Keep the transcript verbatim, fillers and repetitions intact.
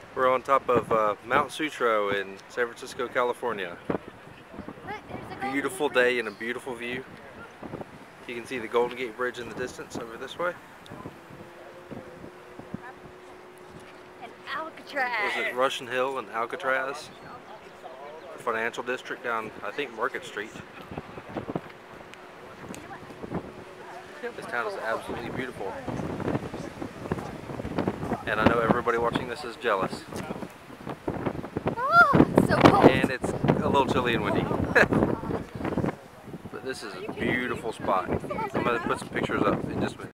We're on top of uh, Mount Sutro in San Francisco, California. Beautiful day and a beautiful view. You can see the Golden Gate Bridge in the distance over this way. And Alcatraz. Was it Russian Hill and Alcatraz? The financial district down, I think, Market Street. This town is absolutely beautiful. And I know everybody watching this is jealous. Oh, it's so cold. And it's a little chilly and windy. But this is a beautiful spot. I'm going to put some pictures up in just a minute.